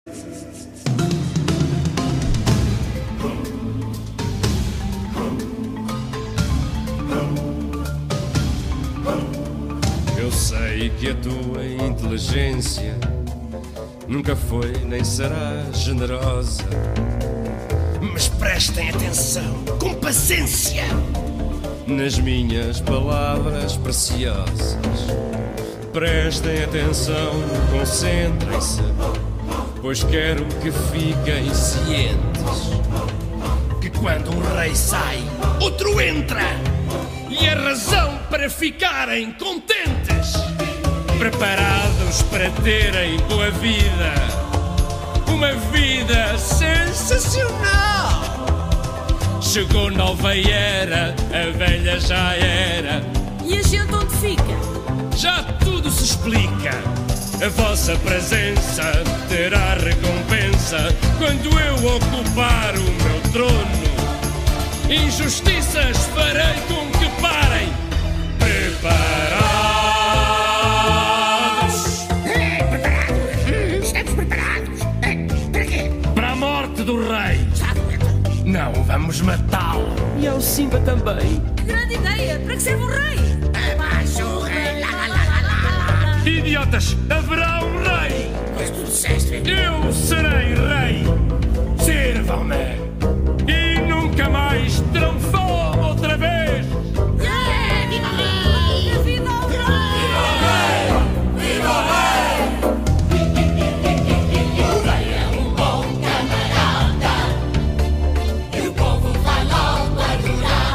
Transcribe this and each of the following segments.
Eu sei que a tua inteligência nunca foi nem será generosa, mas prestem atenção, com paciência, nas minhas palavras preciosas. Prestem atenção, concentrem-se, pois quero que fiquem cientes que quando um rei sai, outro entra, e a razão para ficarem contentes, preparados para terem boa vida, uma vida sensacional. Chegou nova era, a velha já era. E a gente onde fica? Já tudo se explica. A vossa presença terá recompensa quando eu ocupar o meu trono. Injustiças farei com que parem. Preparados? Preparados? Estamos preparados. Para quê? Para a morte do rei. Está doente. Não vamos matá-lo. E ao Simba também. Que grande ideia! Para que serve o rei? Abaixo o rei. Lá, lá, lá, lá, lá, lá. Idiotas, haverá um rei. Mas tu disseste. Eu serei rei. Sirvam-me. E nunca mais terão fome outra vez. Yeah, viva o rei! Viva o rei! Viva o rei! O rei é um bom camarada e o povo vai logo adorar.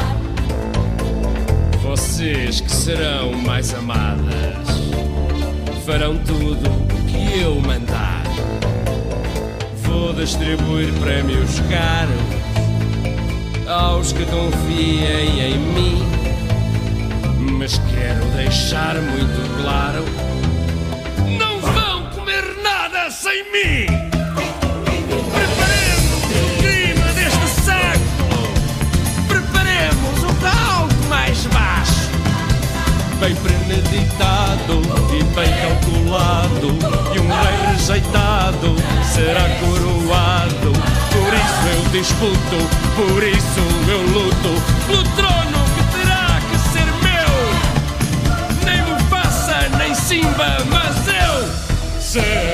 Vocês que serão mais amadas farão tudo o que eu mandar. Vou distribuir prémios caros aos que confiem em mim, mas quero deixar muito claro: não vão comer nada sem mim. Preparemos o crime deste século, preparemos o algo mais baixo, bem premeditado e bem calculado, e um rei rejeitado será coroado. Por isso eu disputo, por isso eu luto pelo trono que terá que ser meu. Nem Mufasa, nem Simba, mas eu serei.